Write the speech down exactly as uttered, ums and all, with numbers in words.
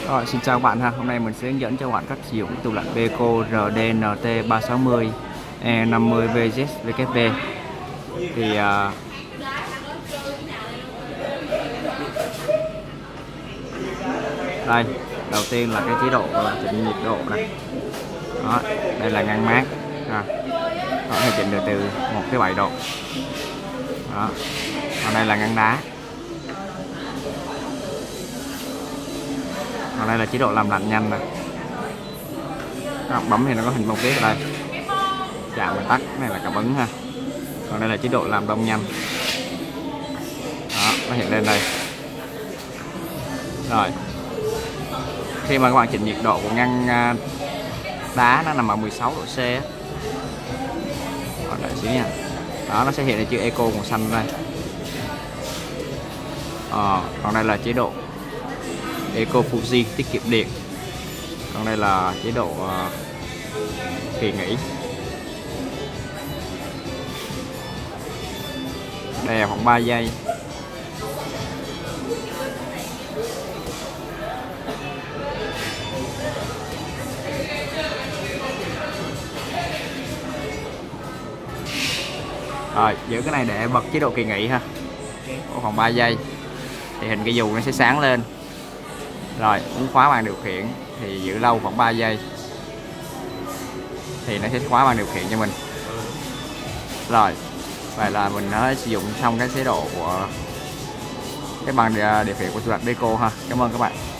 Rồi, xin chào các bạn ha. Hôm nay mình sẽ hướng dẫn cho các bạn cách sử dụng tủ lạnh Beko R D N T ba sáu mươi E năm mươi V Z W K V. Thì uh, đây, đầu tiên là cái chế độ chỉnh nhiệt độ này. Đó, đây là ngăn mát. À, có thể chỉnh được từ một tới bảy độ. Đó. Còn đây là ngăn đá. Còn đây là chế độ làm lạnh nhanh này. Các bạn bấm thì nó có hình bông tuyết ở đây. Chạm và tắt, cái này là cảm ứng ha. Còn đây là chế độ làm đông nhanh. Đó, nó hiện lên đây. Rồi. Khi mà các bạn chỉnh nhiệt độ của ngăn đá nó nằm ở mười sáu độ C á. Còn đợi xíu nha. Đó, nó sẽ hiện lên chữ Eco màu xanh đây. Ờ, còn đây là chế độ Eco Fuji tiết kiệm điện. Còn đây là chế độ uh, kỳ nghỉ. Đè khoảng ba giây. Rồi, giữ cái này để bật chế độ kỳ nghỉ ha. Khoảng ba giây thì hình cái dù nó sẽ sáng lên. Rồi, muốn khóa bàn điều khiển thì giữ lâu khoảng ba giây thì nó sẽ khóa bàn điều khiển cho mình. Rồi, vậy là mình đã sử dụng xong cái chế độ của cái bàn điều khiển của tủ lạnh Beko ha. Cảm ơn các bạn.